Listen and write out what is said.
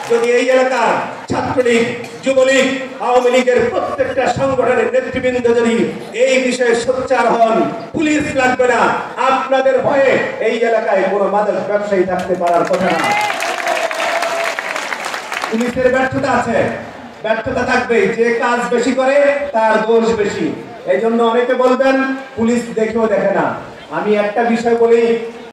যদি এই এলাকার ছাত্রলীগ, যুবলীগ, আওয়ামী লীগের প্রত্যেকটা সংগঠনের নেতৃবৃন্দ যদি এই বিষয়ে সোচ্চার হন, পুলিশ লাগবে না। আপনাদের ভয়ে এই এলাকায় কোনো মাদক ব্যবসায়ী থাকতে পারার কথা না। পুলিশের ব্যর্থতা আছে, ব্যর্থতা থাকবে। যে কাজ বেশি করে তার দোষ বেশি। এই জন্য অনেকে বলবেন পুলিশ দেখেও দেখে না। আমি একটা বিষয় বলি,